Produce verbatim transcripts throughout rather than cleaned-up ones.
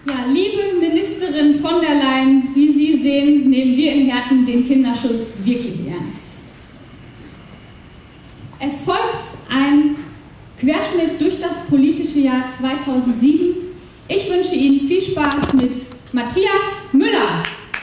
Ja, liebe Ministerin von der Leyen, wie Sie sehen, nehmen wir in Herten den Kinderschutz wirklich ernst. Es folgt ein Querschnitt durch das politische Jahr zweitausendsieben. Ich wünsche Ihnen viel Spaß mit Matthias Müller.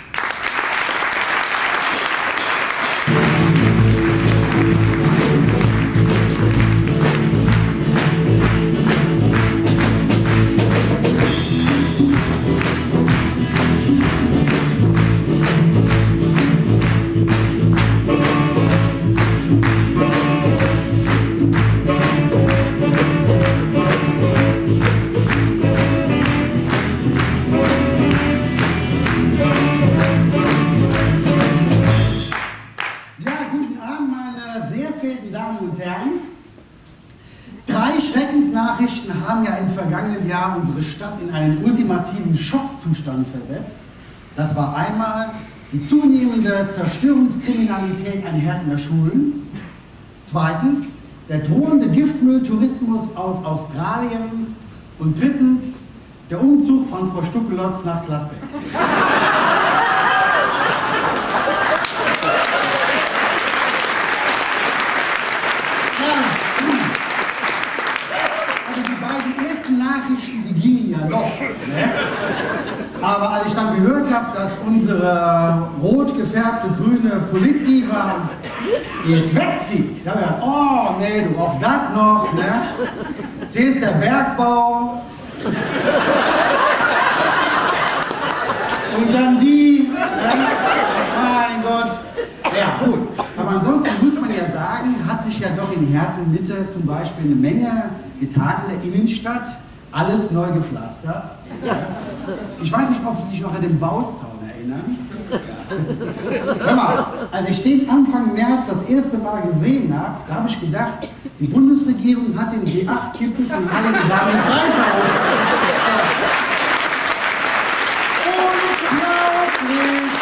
Haben ja im vergangenen Jahr unsere Stadt in einen ultimativen Schockzustand versetzt. Das war einmal die zunehmende Zerstörungskriminalität an Hertener Schulen. Zweitens der drohende Giftmülltourismus aus Australien. Und drittens der Umzug von Frau Stuckelotz nach Gladbeck. Nachrichten, die gingen ja noch. Ne? Aber als ich dann gehört habe, dass unsere rot gefärbte grüne Politdiva jetzt wegzieht, da habe ich gedacht, oh nee, du, auch das noch. Ne? Zuerst der Bergbau und dann die. Ne? Mein Gott. Ja, gut. Aber ansonsten muss man ja sagen, hat sich ja doch in Herten-Mitte zum Beispiel eine Menge getan in der Innenstadt. Alles neu gepflastert. Ich weiß nicht, ob Sie sich noch an den Bauzaun erinnern. Hör mal, als ich den Anfang März das erste Mal gesehen habe, da habe ich gedacht, die Bundesregierung hat den G acht Gipfel von Heiligen Damen Greifer ausgestattet. Unglaublich!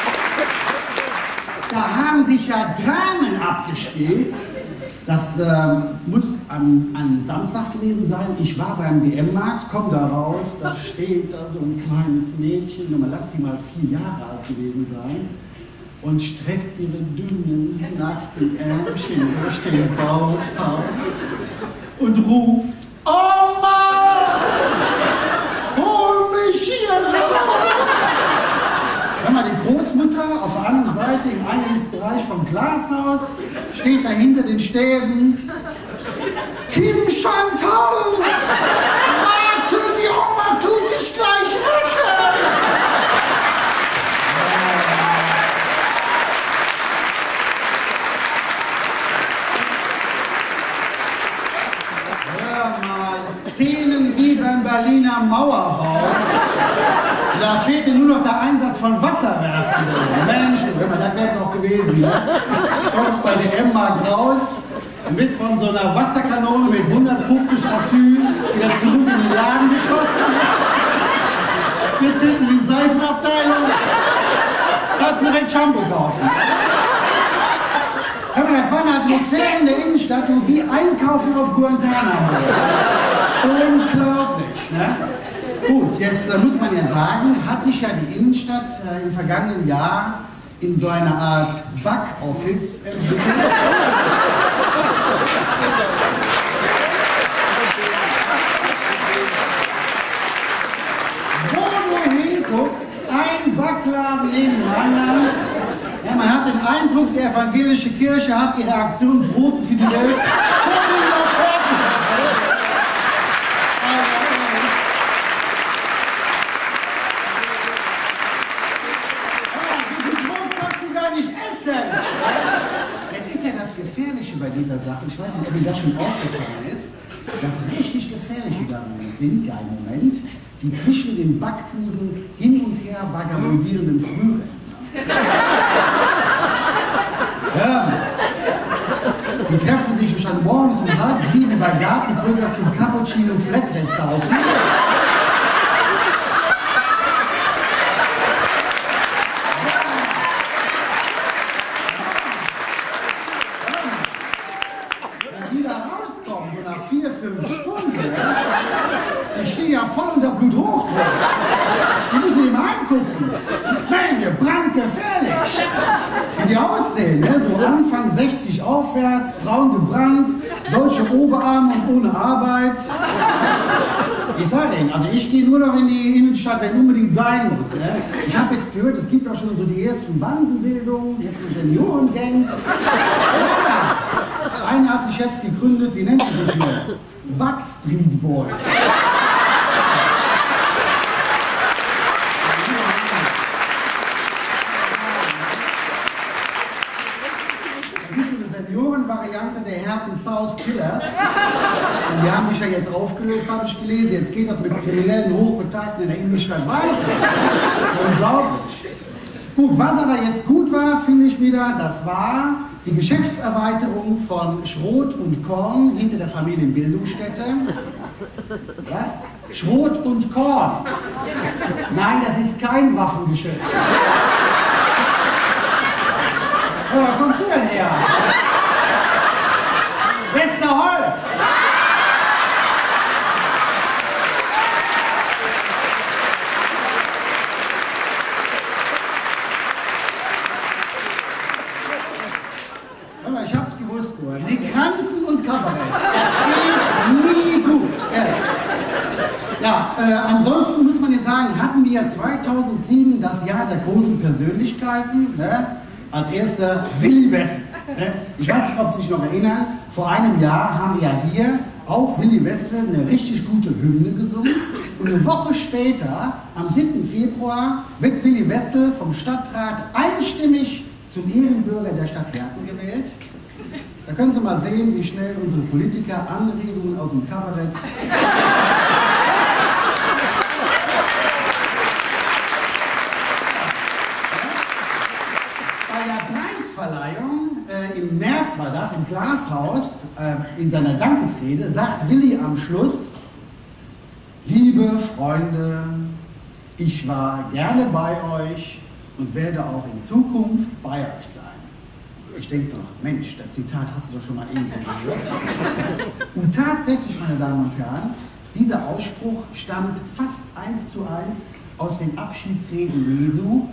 Da haben sich ja Dramen abgespielt. Das äh, muss am, am Samstag gewesen sein. Ich war beim D M-Markt, komm da raus, da steht da so ein kleines Mädchen, mal lass die mal vier Jahre alt gewesen sein, und streckt ihre dünnen, nackten Ärmchen durch den Bauzaun und ruft: Oma, hol mich hier raus! Hör mal, die Großmutter auf der anderen Seite im Eingangsbereich vom Glashaus steht da hinter den Stäben. Kim Chantal! Warte, die Oma tut dich gleich retten! Hör mal, Szenen wie beim Berliner Mauerbau. Da fehlte nur noch der Einsatz von Wasserwerfern. Mensch, du, hör mal, das wäre doch gewesen. Ne? Du kommst bei der M-Markt raus und bist von so einer Wasserkanone mit hundertfünfzig Atüs wieder zurück in den Laden geschossen. Bis hinten in die Seifenabteilung. Kannst direkt Shampoo kaufen. Hör mal, das war eine Atmosphäre in der Innenstadt, wie Einkaufen auf Guantanamo. Unglaublich, ne? Gut, jetzt äh, muss man ja sagen, hat sich ja die Innenstadt äh, im vergangenen Jahr in so eine Art Backoffice entwickelt. Wo du hinguckst, ein Backladen neben dem anderen. Ja, man hat den Eindruck, die evangelische Kirche hat ihre Aktion Brote für die Welt bei dieser Sache, ich weiß nicht, ob Ihnen das schon aufgefallen ist, das richtig Gefährliche daran sind ja im Moment die zwischen den Backbuden hin und her vagabundierenden Frührentner. Ja, die treffen sich schon morgens um halb sieben bei Gartenbrücker zum Cappuccino Flatrate saufen. Wenn die da rauskommen, so nach vier, fünf Stunden, die stehen ja ja voll unter Bluthochdruck. Die müssen ihm angucken. Mensch, brandgefährlich. Wie die aussehen, ne? So Anfang sechzig aufwärts, braun gebrannt, solche Oberarme und ohne Arbeit. Ich sage Ihnen, also ich gehe nur noch in die Innenstadt, wenn unbedingt sein muss. Ne? Ich habe jetzt gehört, es gibt auch schon so die ersten Bandenbildungen, jetzt so Seniorengangs. Ja. Einer hat sich jetzt gegründet, wie nennt er sich noch? Backstreet Boys. Variante der Herten South Killers. Und die haben sich ja jetzt aufgelöst, habe ich gelesen. Jetzt geht das mit kriminellen Hochbetagten in der Innenstadt weiter. Unglaublich. Gut, was aber jetzt gut war, finde ich wieder, das war die Geschäftserweiterung von Schrot und Korn hinter der Familienbildungsstätte. Was? Schrot und Korn. Nein, das ist kein Waffengeschäft. Oh, wo kommst du denn her? Westerholt! Aber ich hab's gewusst, Bruder. Migranten und Kabarett. Geht nie gut, ehrlich. Ja, äh, ansonsten muss man ja sagen, hatten wir zweitausendsieben das Jahr der großen Persönlichkeiten. Ne? Als erster Willi Wessel. Ich weiß nicht, ob Sie sich noch erinnern, vor einem Jahr haben wir ja hier auf Willi Wessel eine richtig gute Hymne gesungen. Und eine Woche später, am siebten Februar, wird Willi Wessel vom Stadtrat einstimmig zum Ehrenbürger der Stadt Herten gewählt. Da können Sie mal sehen, wie schnell unsere Politiker Anregungen aus dem Kabarett Verleihung, äh, im März war das, im Glashaus, äh, in seiner Dankesrede, sagt Willi am Schluss: Liebe Freunde, ich war gerne bei euch und werde auch in Zukunft bei euch sein. Ich denke noch, Mensch, das Zitat hast du doch schon mal irgendwo gehört. Und tatsächlich, meine Damen und Herren, dieser Ausspruch stammt fast eins zu eins aus den Abschiedsreden Jesu.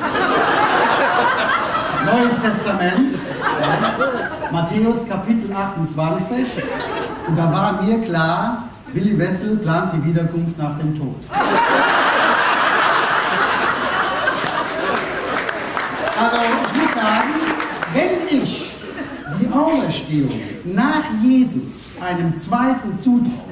Neues Testament, ja, Matthäus Kapitel achtundzwanzig. Und da war mir klar, Willi Wessel plant die Wiederkunft nach dem Tod. Also ich muss sagen, wenn ich die Auferstehung nach Jesus einem Zweiten zutraue,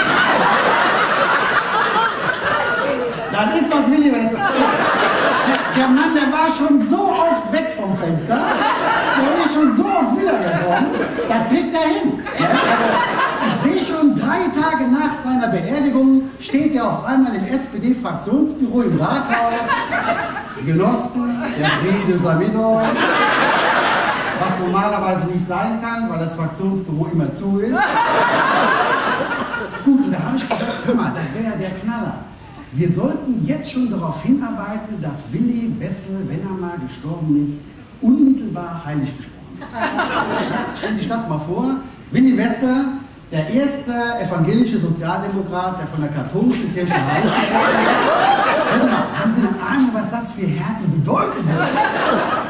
dann ist das Willi Wessel. Der Mann, der war schon so oft weg vom Fenster, der ist schon so oft wiedergekommen, das kriegt er hin. Ja, also ich sehe schon, drei Tage nach seiner Beerdigung steht er auf einmal im S P D-Fraktionsbüro im Rathaus. Genossen, der Friede sei mit euch. Was normalerweise nicht sein kann, weil das Fraktionsbüro immer zu ist. Gut, und da habe ich gedacht, hör mal, das wäre der Knaller. Wir sollten jetzt schon darauf hinarbeiten, dass Willi Wessel, wenn er mal gestorben ist, unmittelbar heilig gesprochen wird. Ja, stell sich das mal vor. Willi Wessel, der erste evangelische Sozialdemokrat, der von der katholischen Kirche heilig gesprochen wird. Warte mal, haben Sie eine Ahnung, was das für Herten bedeuten würde?